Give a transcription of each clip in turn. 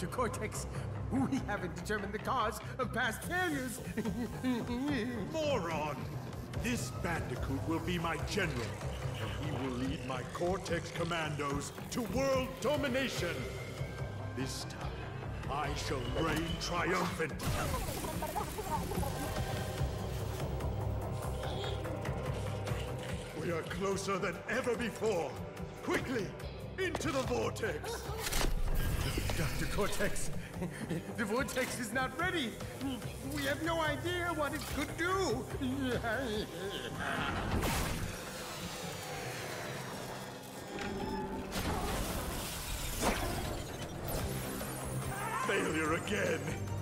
Dr. Cortex. We haven't determined the cause of past failures. Moron! This Bandicoot will be my general, and he will lead my Cortex commandos to world domination. This time, I shall reign triumphant. We are closer than ever before. Quickly, into the vortex. Dr. Cortex, the vortex is not ready. We have no idea what it could do. Failure again.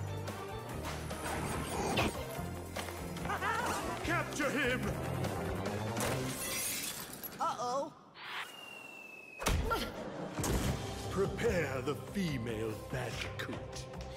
Capture him! Uh-oh. Prepare the female Bandicoot.